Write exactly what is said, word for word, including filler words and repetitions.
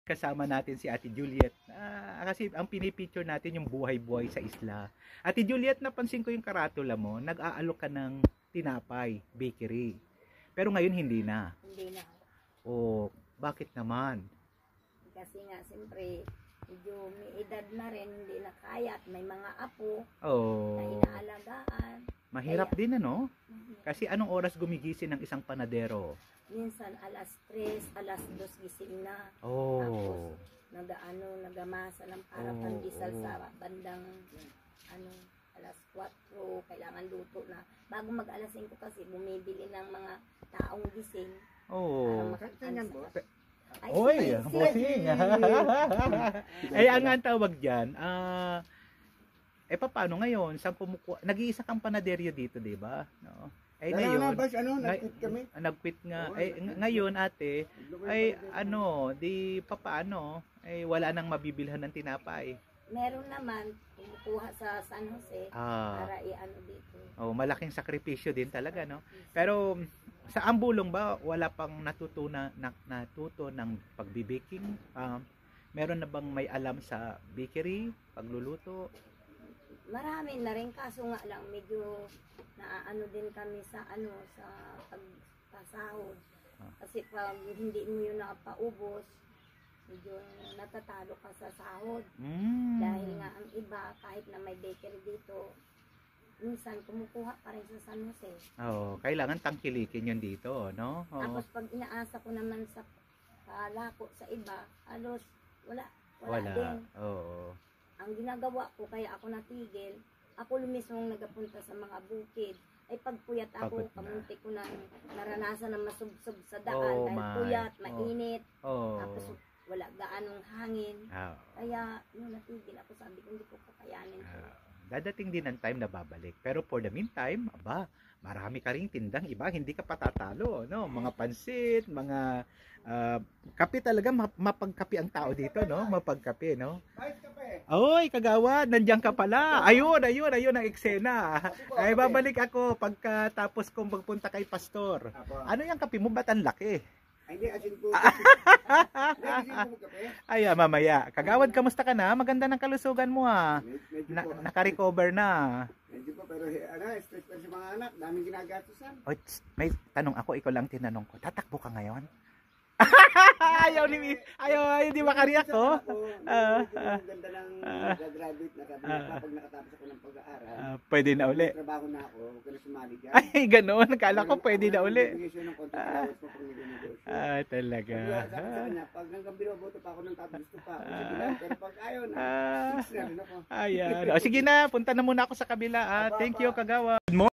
kasama natin si Ate Juliet. Ah, kasi ang pinipicture natin yung buhay-buhay sa isla. Ate Juliet, napansin ko yung karatula mo, nag-aalok ka ng tinapay, bakery. Pero ngayon hindi na. Hindi na. O, bakit naman? Kasi nga, siyempre, medyo may edad na rin, hindi na kaya at may mga apo Oh, na inaalagaan. mahirap Kaya, din ano? mhm. Kasi anong oras gumigising ng isang panadero? Minsan alas tres, alas dos gising na. Oh, Nag-ano, nagamasa ng para Oh, pandesal oh. sa bandang ano, alas kwatro, kailangan luto na. Bago mag alas singko kasi bumibili ng mga taong gising. oh. Para makapag- Ay, Oy, si- bossing. Eh, ang ang tawag diyan, ah eh paano ngayon? Saan pumukuha? Nag-iisa kang panaderyo dito, 'di ba? No. Eh Kaya ngayon, nga, Bas, ano, ngay- nag-quit kami. ah, nag-quit nga. Oo, Eh ng- ngayon, ate, Nag-quit ay kami. ano, di papaano? Eh wala nang mabibilhan ng tinapay. meron naman kumukuha sa San Jose Ah, para i-ano dito. oh, malaking sakripisyo din talaga, no? Pero sa ambulong ba wala pang natutunan na, natuto ng pagbibaking? Um, meron na bang may alam sa bakery, pagluluto? Marami na rin, kaso nga lang medyo naaano din kami sa ano sa pagpasahod. Ah. Kasi pag hindi mo yun nakapaubos, medyo natatalo ka sa sahod. Mm. Dahil nga ang iba, kahit na may bakery dito, minsan kumukuha pa rin sa San Jose. Oh, kailangan tangkilikin yun dito, no? Oo. Tapos pag inaasa ko naman sa palako sa iba, halos wala, wala, Wala. din. Oo. Ang ginagawa ko, kaya ako natigil, ako mismong nagapunta sa mga bukid. Ay pagpuyat ako, Pagod na. kamunti ko na naranasan na masubsob sa daan Oh, dahil my. puyat, Oh. mainit, Oh. tapos wala gaanong hangin. Ah, Kaya yun, natigil ako, sabi ko hindi ko kakayanin to. ah, dadating din ang time na babalik. Pero for the meantime, aba, marami ka ring tindang iba, hindi ka patatalo, no? Mga pansit, mga ah, kape talaga, ma- mapagkape ang tao dito, no? Mapagkape, no? Kahit kape. Oy, kagawad, nandiyan ka pala. Ayun, ayun, ayun ang eksena. Ay, babalik ako pagkatapos kong magpunta kay Pastor. Apo. Ano yung kape mo? Ba't ang laki? Ay, hindi, asin po. Hindi, asin po kape. Ay, ah, mamaya. Kagawad, kamusta ka na? Maganda ng kalusugan mo, ah. Med- Medyo Na, po. naka-recover na. Medyo po, pero eh, ano, stress pa sa mga anak. Daming ginagatusan. Oy, tst, may tanong ako, ikaw lang tinanong ko. Tatakbo ka ngayon? ayaw ni Mi- ayaw, ayaw di makariyak ko. Ah, ah, Ang ganda ng ah, graduate na sabi ah, niya, kapag nakatapos ako ng pag-aaral, Ah, pwede na uli. may trabaho na ako, huwag ka na sumali dyan. Ay, ganoon. Kala ko pwede na uli. Bigay siya ng konting allowance mo pang nilunegosyo. Ah, talaga. Sabi sabi sa kanya, pag hanggang binoboto pa ako ng top, gusto pa. ako. Sige lang, pero pag ayaw na, Ah, fix na rin ako. ayan. O, sige na, punta na muna ako sa kabila. Ah, thank you, kagawad. Good morning.